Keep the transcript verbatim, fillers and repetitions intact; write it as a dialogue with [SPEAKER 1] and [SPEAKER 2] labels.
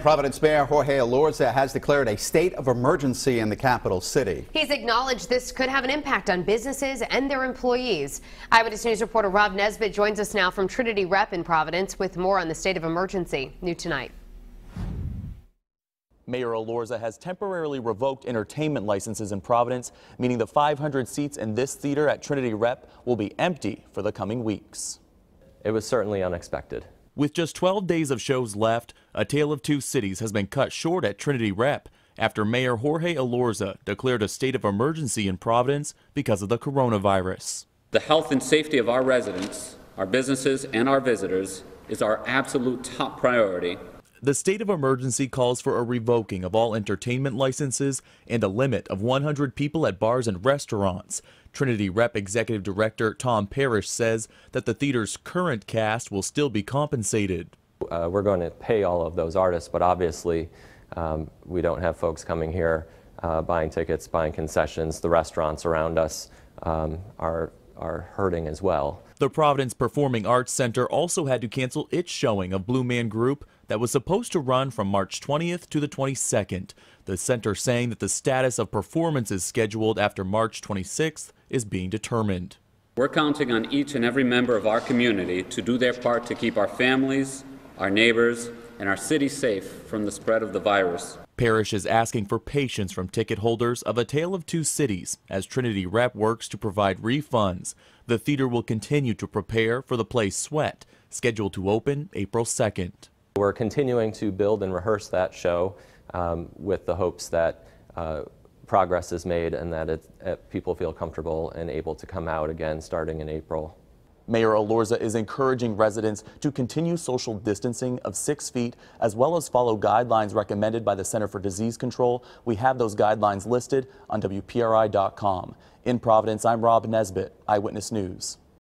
[SPEAKER 1] Providence Mayor Jorge Elorza has declared a state of emergency in the capital city.
[SPEAKER 2] He's acknowledged this could have an impact on businesses and their employees. Eyewitness News reporter Rob Nesbitt joins us now from Trinity Rep in Providence with more on the state of emergency. New tonight.
[SPEAKER 3] Mayor Elorza has temporarily revoked entertainment licenses in Providence, meaning the five hundred seats in this theater at Trinity Rep will be empty for the coming weeks.
[SPEAKER 4] It was certainly unexpected.
[SPEAKER 3] With just twelve days of shows left, A Tale of Two Cities has been cut short at Trinity Rep after Mayor Jorge Elorza declared a state of emergency in Providence because of the coronavirus.
[SPEAKER 5] The health and safety of our residents, our businesses, and our visitors is our absolute top priority.
[SPEAKER 3] The state of emergency calls for a revoking of all entertainment licenses and a limit of one hundred people at bars and restaurants. Trinity Rep Executive Director Tom Parrish says that the theater's current cast will still be compensated.
[SPEAKER 4] Uh, we're going to pay all of those artists, but obviously um, we don't have folks coming here uh, buying tickets, buying concessions. The restaurants around us um, are, are hurting as well.
[SPEAKER 3] The Providence Performing Arts Center also had to cancel its showing of Blue Man Group that was supposed to run from March twentieth to the twenty-second. The center saying that the status of performances scheduled after March twenty-sixth is being determined.
[SPEAKER 5] We're counting on each and every member of our community to do their part to keep our families, our neighbors, and our city safe from the spread of the virus.
[SPEAKER 3] Parrish is asking for patience from ticket holders of A Tale of Two Cities as Trinity Rep works to provide refunds. The theater will continue to prepare for the play Sweat, scheduled to open April second.
[SPEAKER 4] We're continuing to build and rehearse that show um, with the hopes that uh, progress is made and that it, it, people feel comfortable and able to come out again starting in April.
[SPEAKER 3] Mayor Elorza is encouraging residents to continue social distancing of six feet as well as follow guidelines recommended by the Center for Disease Control. We have those guidelines listed on W P R I dot com. In Providence, I'm Rob Nesbitt, Eyewitness News.